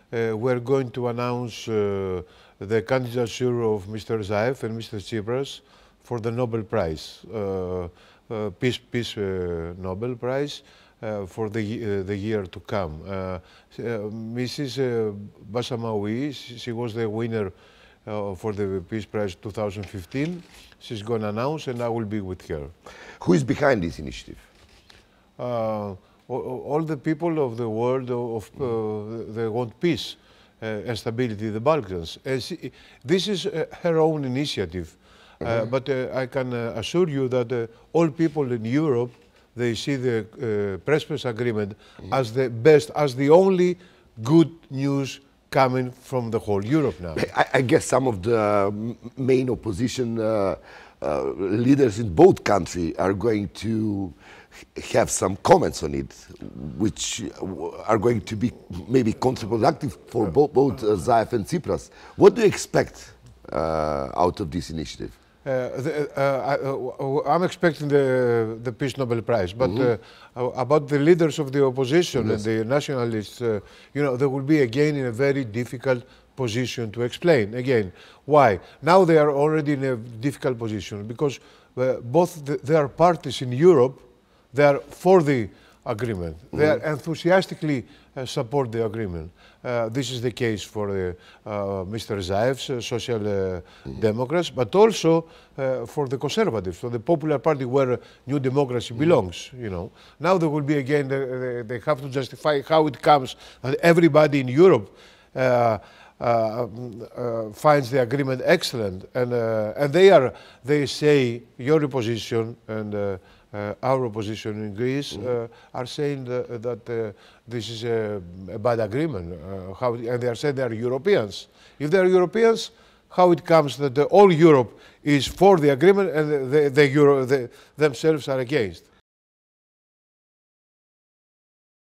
we're going to announce the candidature of Mr. Zaev and Mr. Tsipras for the Nobel Prize, Peace Nobel Prize for the year to come. Mrs. Basamaoui, she was the winner for the Peace Prize 2015. She's going to announce, and I will be with her. Who is behind this initiative? All the people of the world, they want peace and stability in the Balkans. This is her own initiative. But I can assure you that all people in Europe, they see the Prespa agreement as the best, as the only good news coming from the whole Europe now. I guess some of the main opposition leaders in both countries are going to have some comments on it, which are going to be maybe counterproductive for both Zaev and Tsipras. What do you expect out of this initiative? I'm expecting the Peace Nobel Prize, but about the leaders of the opposition and the nationalists, you know, they will be again in a very difficult position to explain. Again, why? Now they are already in a difficult position because both their parties in Europe, they are for the agreement. They are enthusiastically support the agreement. This is the case for Mr. Zaev's Social Democrats, but also for the Conservatives, for the Popular Party where New Democracy belongs, you know. Now there will be again, they have to justify how it comes that everybody in Europe finds the agreement excellent, and they say your opposition and our opposition in Greece are saying that this is a bad agreement. And they are saying they are Europeans. If they are Europeans, how it comes that all Europe is for the agreement and they themselves are against?